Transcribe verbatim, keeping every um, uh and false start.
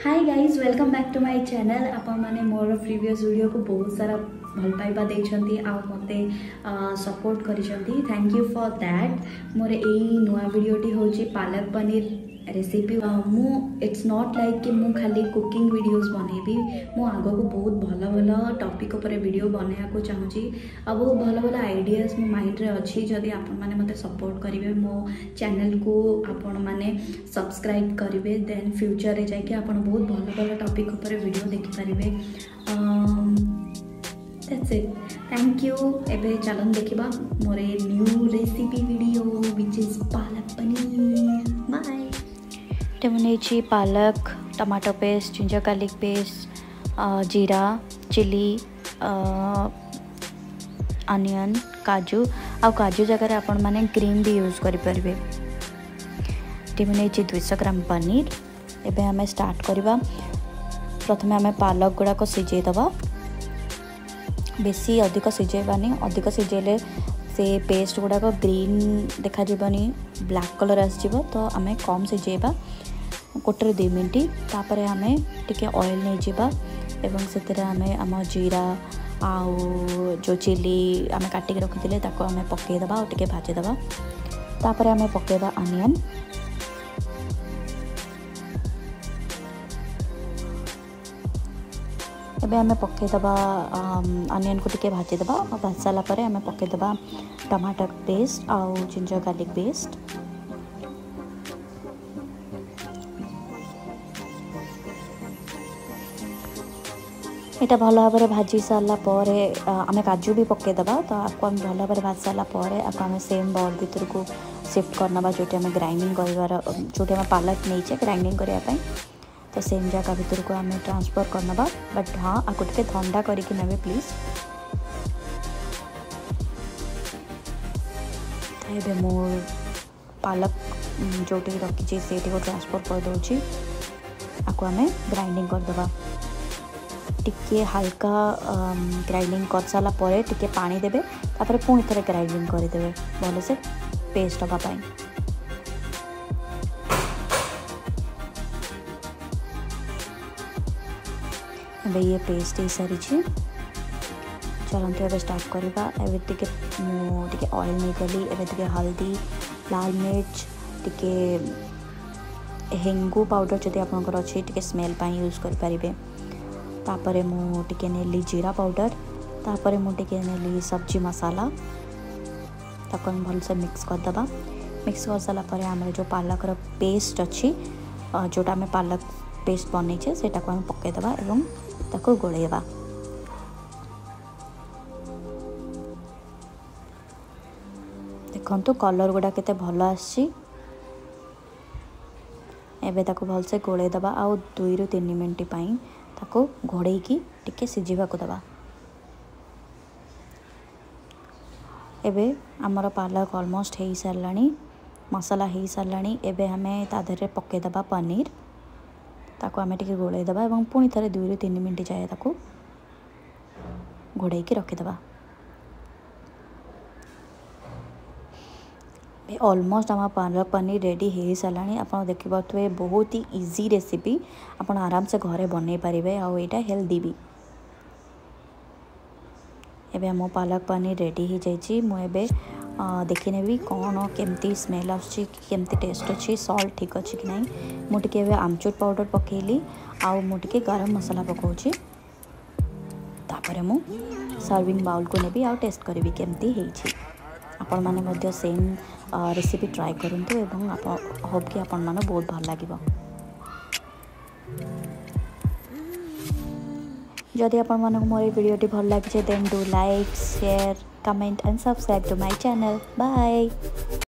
Hi guys welcome back to my channel. आपण माने मोर previous video को बहुत सारा भल पाइबा देछंती आ मते सपोर्ट करिसंती। Thank you for that. मोर एई नुआ वीडियोटी होची पालक पनीर रेसिपी। मु इट्स नॉट लाइक कि मु खाली कुकिंग वीडियोस बनेबी। मु आगो को बहुत भल भल टॉपिक ऊपर वीडियो बनाया को चाहूची। अब बहुत भल भल आइडियाज मो माइंड रे अछि। जदि आपण माने मते सपोर्ट करिवे मो चैनल को आपण माने सब्सक्राइब करिवे देन फ्यूचर रे जाय कि आपण बहुत भल भल टॉपिक ऊपर वीडियो देखि परिवे। That's it. Thank you. एबे चलन देखिबा मोर new recipe video which is palak paneer. Bye. टेमुनेची palak, tomato paste, ginger garlic paste, jeera, chili, onion, kaju आ काजू जगह आपण माने ग्रीन भी यूज करि परिबे। टेमुनेची दो सौ ग्राम पनीर। एबे हमें स्टार्ट करबा। प्रथमे हमें पालक गुड़ा को सिझे दबा। बेसी अधिक सिझेबानी, अधिक सिझेले से पेस्ट गुड़ा को ग्रीन देखा जीवनी, ब्लैक कलर आसजिवो। तो आमे कम सिझेबा कोटर दो मिनट। तापर आमे टिके ऑयल नहीं जीवा एवं से आमे आम जीरा आउ जो चिली आमे काटिक रखिले ताको आमे पकेदबा और टिके भाजीदबा। तापर आमे पकेबा अनियन। एबे आमे पकेदबा अनियन को टिके भाजीदबा और भाज सारा पर आमे पकेदबा टमाटर पेस्ट आउ जिंजर गार्लिक पेस्ट। यहाँ भल भाव में भाजी सारा पर आम काजू भी पकेदबा। तो आपको आम भल भाव भाज सारा पर आम सेम बाउल भर को शिफ्ट करना जो आम ग्राइंडिंग कर जो आम पालक नहीं ग्राइंडिंग करने। तो सेम जगह भर को आम ट्रांसफर करना। बट हाँ आपको टे ठंडा करके नेबे प्लीज। तो मो पालक जो रखी से ट्रांसफर कर दूसरी आपको आम ग्राइंडिंग करदे। टिके हल्का ग्राइंडिंग कर सारा पर टिके पानी देबे। तापर पुणी थे ग्राइंडिंग करदे भल से पेस्ट हाँपाई। अब ये पेस्ट हो सारी चलते। अब स्टार्ट करवा। एबे टिके मु टिके ऑयल नहीं गली। एबे टिके हल्दी, लाल मिर्च, टिके हेंगू पाउडर जदि आपनकर अछि टिके स्मेल पाई यूज कर परिबे। तापरे मु टिके नेली जीरा पाउडर। तापरे मु टिके नेली सब्जी मसाला। ताको हम भल से मिक्स कर दबा। मिक्स कर सारा पर आम जो पालक रो पेस्ट अच्छी जोटा आम पालक पेस्ट बनईचे सेटा को हम पके दबा एवं ताको गोलेबा। देखंतु कलर गुडा केते भल आछि। एबे ताको भल से गोले दबा आ दुई रु तीन मिनट पाई ताको घोड़े की टिके सिझिबा को दबा। एबे आमर पालक ऑलमोस्ट हो साराणी, मसाला हो साराणी। एबे हमें ताधरे पके दबा पनीर। ताको आमे टिके गोले दबा एवं पुणी थे दुई रु तीन मिनट जाए ताको घोड़े की रखिदबा। ऑलमोस्ट आम पालक पनीर रेडी हो साराणी। आप देखिए बहुत ही इजी रेसिपी आप आराम से घरे बन पारे आउ एटा हेल्दी भी। एबे आम पालक पनीर रेडी हो जाइए। मुझे देखने भी कौन केमती स्मेल आमती टेस्ट अच्छी सॉल्ट ठीक अच्छी कि नहीं। मुझे आमचूर पाउडर पकेली आउ मुझे गरम मसाला पकाऊँगी। तापर मु सर्विंग बाउल को नेबी आउ टेस्ट करी केमती होइछि। आपण माने मध्य सेम रेसिपी ट्राई करंतु एवं आप होप कि आपण माने बहुत भल लागिबो। जदि आपण माने मोर वीडियोटी भल लागिছে then do like share comment and subscribe to my channel. Bye.